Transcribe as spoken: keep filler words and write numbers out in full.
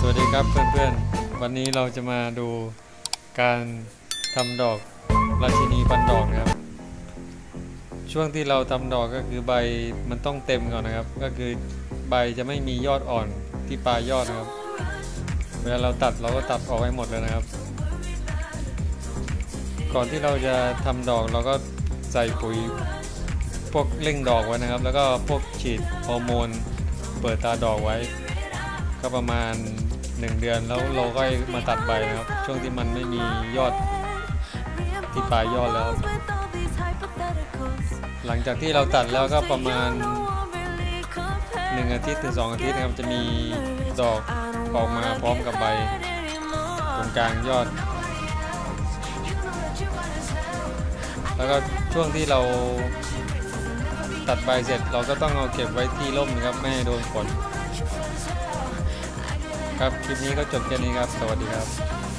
วัสดีครับเพื่อนๆวันนี้เราจะมาดูการทำดอกราชินีพันดอกนะครับช่วงที่เราทำดอกก็คือใบมันต้องเต็มก่อนนะครับก็คือใบจะไม่มียอดอ่อนที่ปลายยอดนะครับเวลาเราตัดเราก็ตัดออกให้หมดเลยนะครับก่อนที่เราจะทำดอกเราก็ใส่ปุ๋ยพวกเร่งดอกไว้นะครับแล้วก็พวกฉีดฮอร์โมนเปิดตาดอกไว้ก็ประมาณหนึ่งเดือนแล้วเราก็มาตัดใบนะครับช่วงที่มันไม่มียอดที่ปลายยอดแล้วหลังจากที่เราตัดแล้วก็ประมาณหนึ่งอาทิตย์ถึงสองอาทิตย์นะครับจะมีดอกออกมาพร้อมกับใบตรงกลางยอดแล้วก็ช่วงที่เราตัดใบเสร็จเราก็ต้องเอาเก็บไว้ที่ร่มนะครับไม่ให้โดนฝนครับคลิปนี้ก็จบแค่นี้ครับสวัสดีครับ